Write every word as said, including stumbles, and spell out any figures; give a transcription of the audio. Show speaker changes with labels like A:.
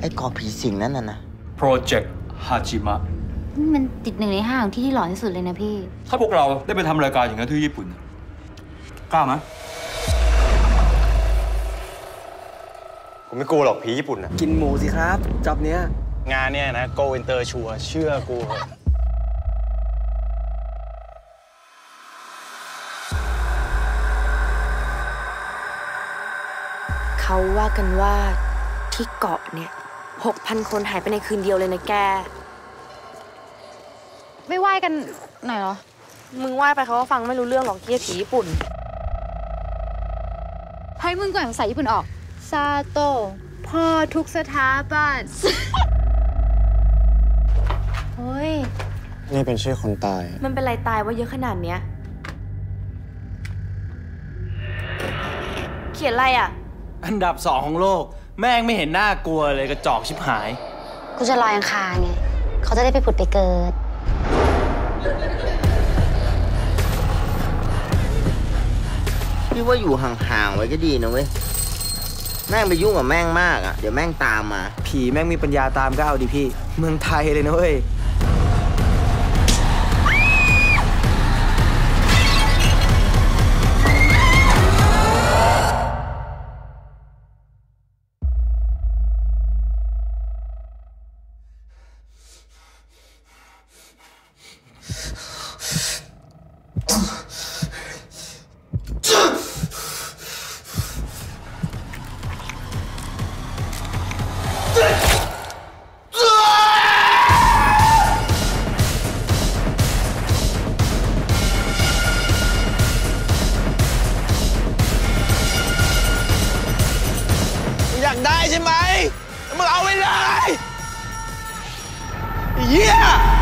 A: อ้เกาะผีสิงนั่นน่ะนะ
B: โปรเจกต์ฮาจิมะ
C: มันติดหนึ่งในห้าของที่ที่หลอนที่สุดเลยนะพี่
B: ถ้าพวกเราได้ไปทำรายการอย่างนั้นที่ญี่ปุ่นกล้าไหม
D: กูไม่กลัวหรอกผีญี่ปุ่นนะ
E: กินหมูสิครับจอบเนี้ย
D: งานเนี้ยนะโกอินเตอร์ชัวร์เชื่อกู
F: เขาว่ากันว่าที่เกาะเนี่ยหกพันคนหายไปในคืนเดียวเลยนะแก
C: ไม่ไหว้กันหน่อยเหรอ
F: มึงไหว้ไปเขาก็ฟังไม่รู้เรื่องหรอกเกี้ยผีญี่ปุ่น
C: ให้มึงก่อนภาษาญี่ปุ่นออกซาโตะพ่อทุกสถาบันเฮ้ย
D: นี่เป็นชื่อคนตาย
F: มันเป็นไรตายว่าเยอะขนาดเนี้ยเขียนอะไรอ่ะ
E: อันดับสองของโลกแม่งไม่เห็นน่ากลัวเลยกระจอกชิบหาย
C: กูจะลอยอังคารไงเขาจะได้ไปผุดไปเกิด
A: พี่ว่าอยู่ห่างๆไว้ก็ดีนะเว้ยแม่งไปยุ่งกับแม่งมากอ่ะเดี๋ยวแม่งตามมา
E: ผีแม่งมีปัญญาตามก็เอาดิพี่เมืองไทยเลยนะเว้ย
D: อยากได้ใช่ไหมมึงเอาไปเลยเหี้ย